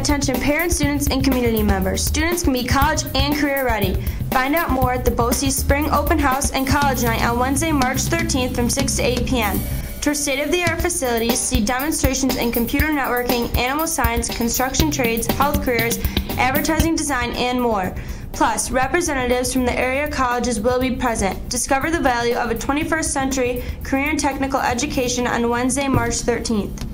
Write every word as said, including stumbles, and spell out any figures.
Attention parents, students, and community members. Students can be college and career ready. Find out more at the BOCES Spring Open House and College Night on Wednesday, March thirteenth from six to eight p m Tour state-of-the-art facilities, see demonstrations in computer networking, animal science, construction trades, health careers, advertising design, and more. Plus, representatives from the area colleges will be present. Discover the value of a twenty-first century career and technical education on Wednesday, March thirteenth.